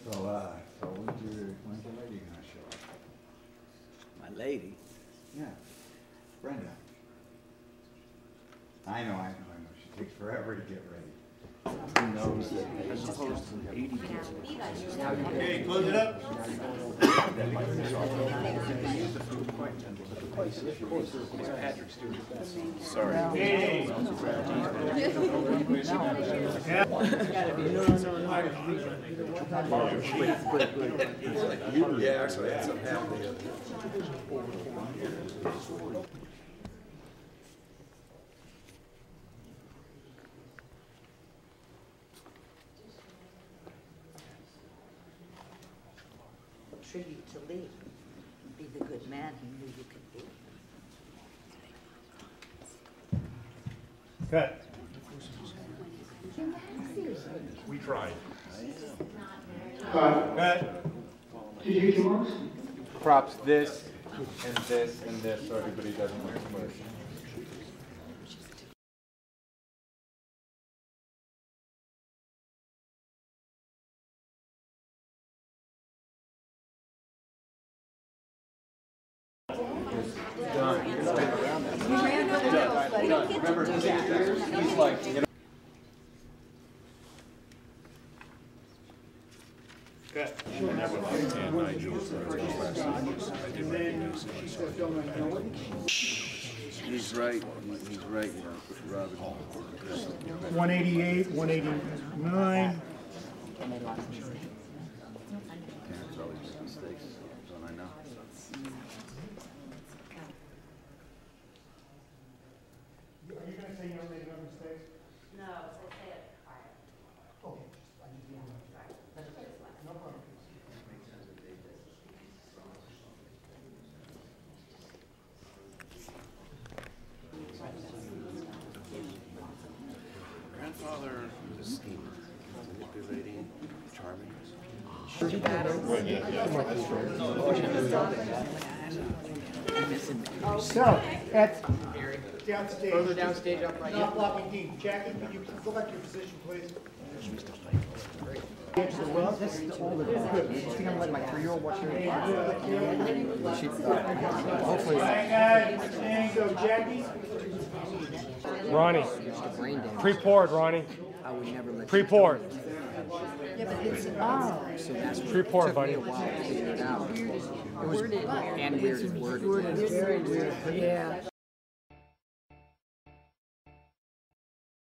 So when's your lady gonna show up? My lady? Yeah, Brenda. I know. She takes forever to get ready. Who knows? As opposed to 80 kids. Okay, close it up. Sorry. Hey. Yeah, actually, I had some happen the other day. Tribute to Lee. Be the good man he knew you could be. Cut. We tried. Cut. Did you get your marks? Props this and this and this so everybody doesn't wear sweaters. Remember, he's like, you know. Cut. He's right. He's right, Robin. 188, 189. Parents always make mistakes. That's all I know. Are you gonna say you don't make no mistakes? No, I say it quiet. Okay. No problem. Grandfather was a schemer, manipulating, charming. So, at downstage. Further downstage, up right. Not blocking D. Jackie, can you go back to your position, please? This is the older one. You think I'm gonna let my 3-year-old watch your hopefully And go, Jackie. Ronnie. Pre-poured, Ronnie. I would never let Pre-poured. So that's what Pre-poured, buddy. took me a while to figure it out. It was and weird worded. Very weird. Yeah.